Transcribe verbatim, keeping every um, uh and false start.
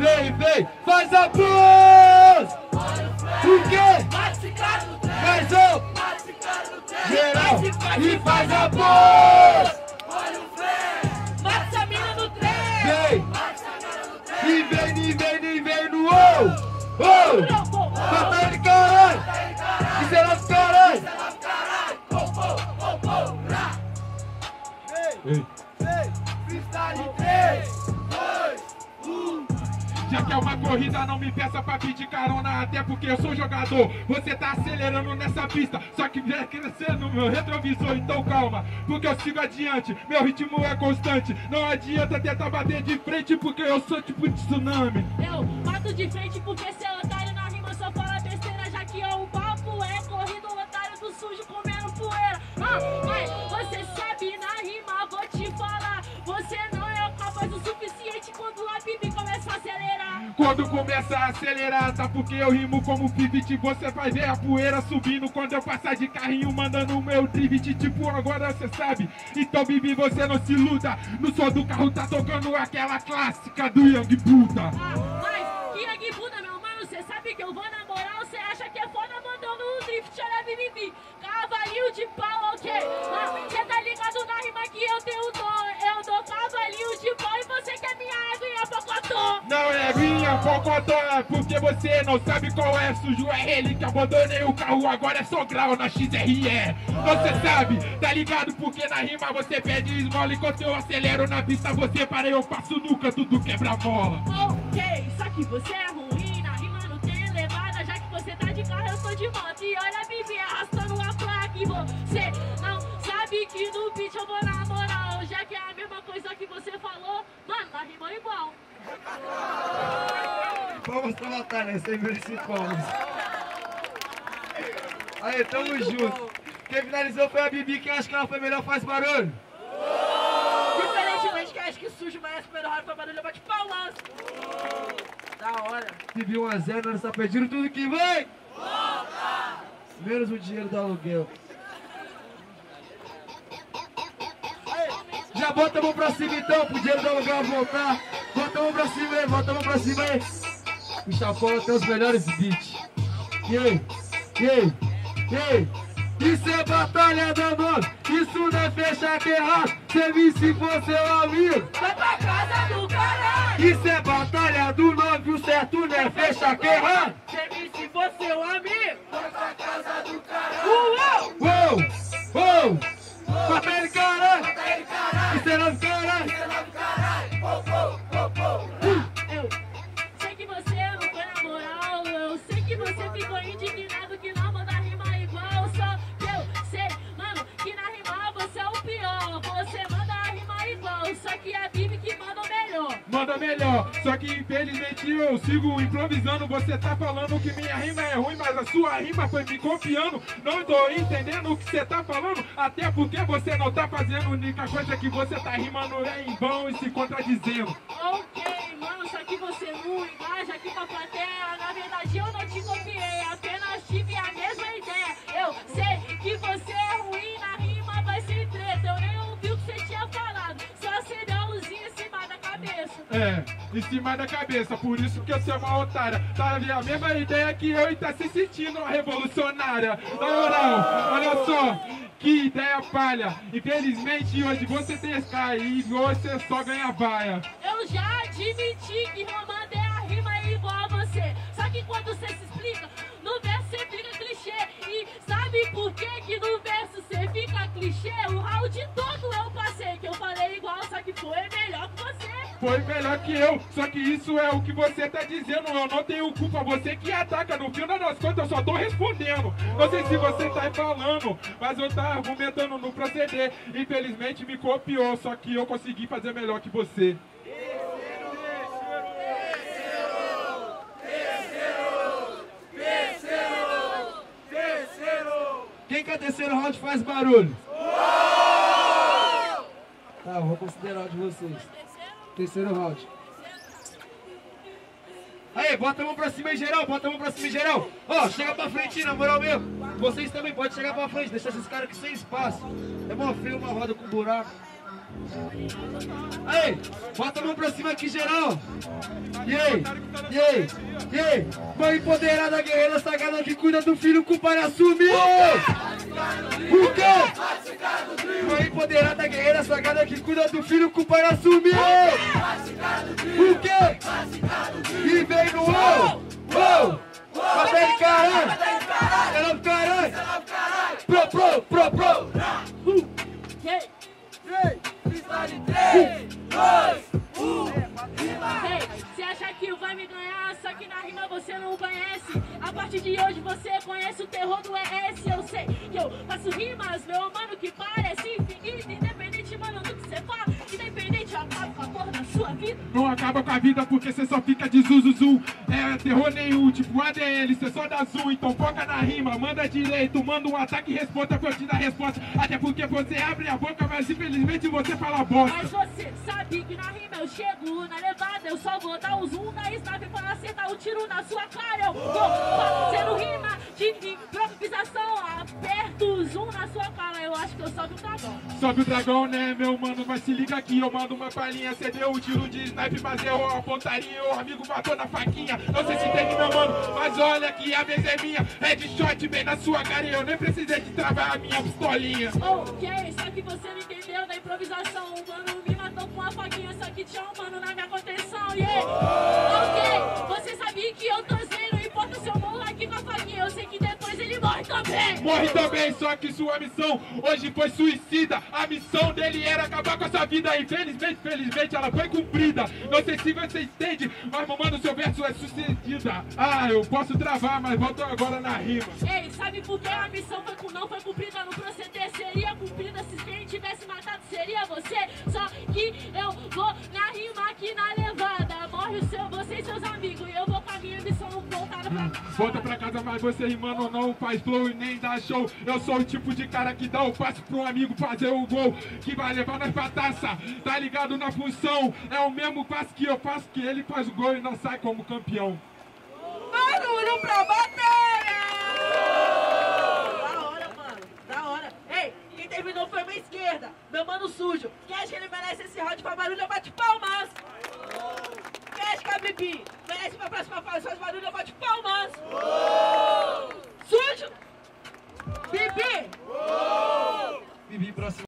vem, vem, faz a pose! O quê? Mais um! Geral, e faz a pose! Olha o freio! Mata essa mina no trem! Vem! E vem, e vem, e vem no ou! Ou! Mata ele, caralho! Isso é nosso caralho! Ei! Freestyle três, dois, um. Já que é uma corrida, não me peça pra pedir carona, até porque eu sou jogador. Você tá acelerando nessa pista, só que vem crescendo no meu retrovisor, então calma, porque eu sigo adiante, meu ritmo é constante. Não adianta tentar bater de frente, porque eu sou tipo de tsunami. Eu mato de frente porque seu otário na rima só fala besteira, já que o papo é corrido, o otário do sujo comendo poeira. Ah, mas você sabe na rima, vou te falar, você não é capaz o suficiente quando a Bibi começa a acelerar. Quando começa a acelerar, tá porque eu rimo como pivot. Você vai ver a poeira subindo quando eu passar de carrinho, mandando o meu drift, tipo agora cê sabe. Então Bibi, você não se iluda, no som do carro tá tocando aquela clássica do Young Buddha. Ah, mas que Young Buddha, meu mano, cê sabe que eu vou na moral, cê acha que é foda mandando um drift, olha Bibi, cavalinho de pau, ok? Ah, cê tá ligado na rima que eu tenho dom, eu dou cavalinho de pau e você quer minha aguinha pocotó. Não é minha pocotó, é porque você não sabe qual é. Sujo é ele que abandonei o carro, agora é só grau na X R E. Você sabe, tá ligado? Porque na rima você pede esmola, enquanto eu acelero na pista você para, eu passo nuca, tudo quebra-mola. Ok, só que você é ruim, na rima não tem levada, já que você tá de carro, eu tô de moto. E olha a Bibi arrastando a placa e você não sabe que no beat eu vou na moral, já que é a mesma coisa que você falou, mano, na rima é igual. Vamos pra batalha, sem merecido palmas. Aí, tamo junto. Quem finalizou foi a Bibi, quem acha que ela foi melhor faz barulho. Diferentemente, quem acha que sujo merece primeiro round foi barulho, bate palmas. Da hora. Tive um a zero, nós tá pedindo tudo que vem. Menos o dinheiro do aluguel. Já bota a mão pra cima então, pro dinheiro do aluguel voltar. Bota a mão pra cima aí, bota a mão pra cima aí. O Chapola tem os melhores beats. E aí? E aí? E aí? Isso é batalha da mano, isso não é fechar que errado. Cê me se for seu amigo, Vai pra casa do caralho. isso é batalha do nove, o certo não é fechar que errado. Cê me se for seu amigo. Vai pra casa do caralho. Uou! Uou! Uou! Mata ele, caralho! Isso é nosso caralho! Eu sei que você não foi na moral, eu sei que você ficou indignado que não manda rima igual, só que eu sei, mano, que na rima você é o pior, você manda a rima igual, só que é a Bibi que manda o melhor. Manda melhor, só que infelizmente eu sigo improvisando. Você tá falando que minha rima é ruim, mas a sua rima foi me copiando. Não tô entendendo o que você tá falando, até porque você não tá fazendo. A única coisa que você tá rimando é em vão e se contradizendo. Ok, mano, só que você não engaja aqui pra plateia, na verdade eu não te copiei, apenas tive a mesma ideia. Eu sei que você é ruim, na rima vai ser treta, eu nem ouvi o que você tinha falado, só acendeu a luzinha em cima da cabeça. É, em cima da cabeça, por isso que eu sou uma otária. Tá a mesma ideia que eu e tá se sentindo uma revolucionária. Na moral, olha só, que ideia palha. Infelizmente hoje você tem Sky e você só ganha vaia. Eu já admiti que eu mandei a rima igual a você, só que quando você se explica, no verso você fica clichê. E sabe por que que no verso você fica clichê? O round todo eu passei, que eu falei igual, só que foi melhor que você. Foi melhor que eu, só que isso é o que você tá dizendo. Eu não tenho culpa, você que ataca. No final das contas eu só tô respondendo. Não sei se você tá falando, mas eu tá argumentando no proceder. Infelizmente me copiou, só que eu consegui fazer melhor que você. Quem quer terceiro round faz barulho? Tá, eu vou considerar o de vocês. Terceiro round. Aí, bota a mão pra cima em geral, bota a mão pra cima em geral. Ó, chega pra frente, na moral mesmo. Vocês também podem chegar pra frente, deixar esses caras aqui sem espaço. É mó frio, uma roda com buraco. Aí, bota a mão pra cima aqui, geral. E aí, e aí, e aí. Mãe empoderada, guerreira sagrada que cuida do filho que o pai assumiu. O quê? Mãe empoderada, guerreira sagrada que cuida do filho que o pai assumiu. O quê? E vem no uou, uou. Batalha de caralho. É novo caralho. Pro, pro, pro, pro. Uh. Hey. três, freestyle três, dois, um, Hey, você acha que vai me ganhar, só que na rima você não conhece. A partir de hoje você conhece o terror do E S. Eu sei que eu faço rimas, meu mano, que parece infinito. Independente, mano, do que você fala. Independente, eu acabo com a porra da sua vida. Não acaba com a vida porque você só fica de zuzuzu. É terror nenhum, tipo A D L, você só dá zoom. Então foca na rima, manda direito, manda um ataque e responda pra eu te dar resposta. Até porque você abre a boca, mas infelizmente você fala bosta. Mas você sabe que na rima eu chego na levada. Eu só vou dar o zoom na sniper pra acertar o tiro na sua cara. Eu vou fazendo rima de improvisação. Aperto o zoom na sua cara. Eu acho que eu sobe o dragão. Sobe o dragão, né, meu mano? Mas se liga aqui, eu mando uma palhinha. Você deu um tiro de sniper, mas errou a pontaria. O amigo matou na faquinha. Não sei se entende, meu mano, mas olha que a vez é minha. Headshot bem na sua cara e eu nem precisei de travar a minha pistolinha. Ok, só que você não entendeu da improvisação. O mano me matou com a faquinha, só que tinha um mano na minha contenção. Yeah. Ok, você sabia que eu tô zero. Importa se eu morro aqui com a faquinha. Eu sei que depois ele morre também. Morre também, só que sua missão hoje foi suicida. A missão dele era acabar com a sua vida. Infelizmente, felizmente, ela foi cumprida. Não sei se você entende, mas mamando, seu verso é sucedida. Ah, eu posso travar, mas volto agora na rima. Ei, sabe por que a missão foi, não foi cumprida no proceder? Seria cumprida se quem tivesse matado seria você. Só que eu vou na rima aqui na levada. Morre o seu, você e seus amigos. E eu vou com a minha missão voltada pra casa. Volta pra casa, mas você rimando não faz flow e nem dá show. Eu sou o tipo de cara que dá o passe pro um amigo fazer o gol, que vai levar nós pra taça. Tá ligado na função? É o mesmo passe que eu faço, que ele faz o gol e nós sai como campeão. barulho pra batalha! Da hora, mano, da hora. Ei, quem terminou foi minha esquerda, meu mano sujo. Quem acha que ele merece esse round pra barulho, bate palmas. Quem acha que a Bibi merece pra próxima fase, faz barulho, bate palmas. Sujo! Bibi! Bibi, próximo.